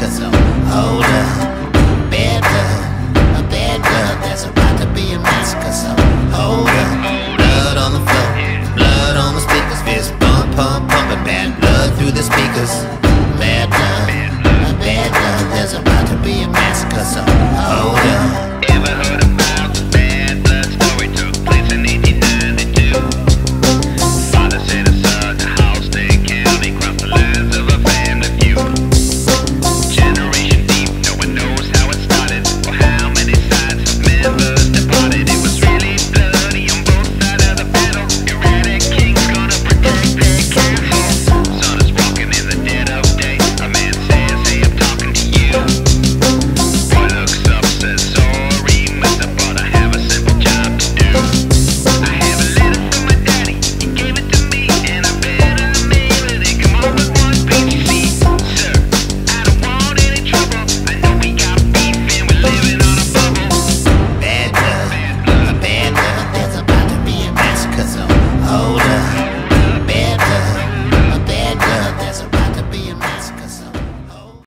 massacre. So hold up, bad blood, a bad blood. There's about to be a massacre. So hold up, blood on the floor, blood on the speakers, fist pump, pump, pumping bad blood through the speakers.